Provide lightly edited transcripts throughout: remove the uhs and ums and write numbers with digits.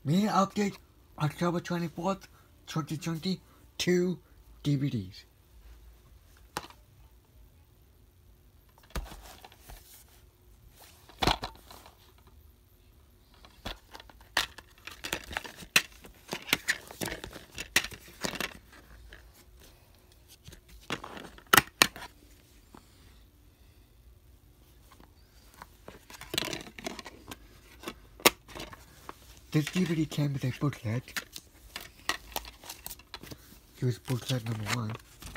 Media update October 24th, 2020, 2 DVDs. This DVD came with a booklet. Here's booklet number 1.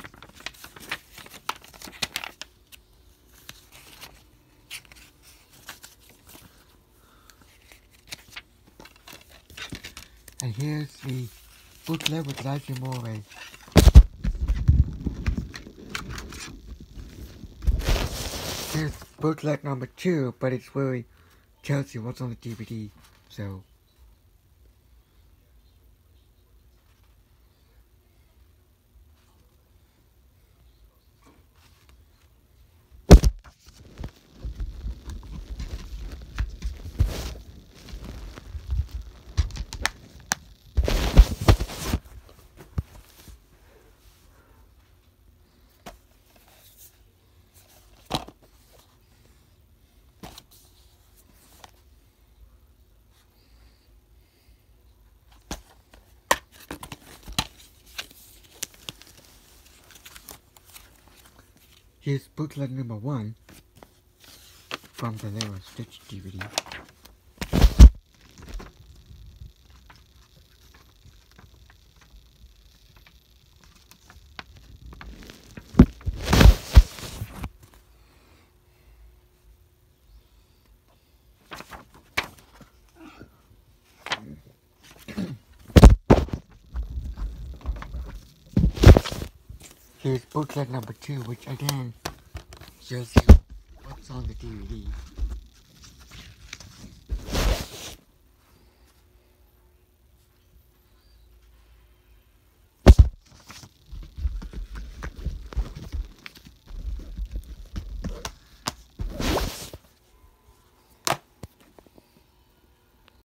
And here's the booklet with Elijah Moore. Here's booklet number 2, but it's really tells you what's on the DVD, so. Here's booklet number 1 from the Lilo and Stitch DVD. Here's booklet number 2, which again shows you what's on the DVD.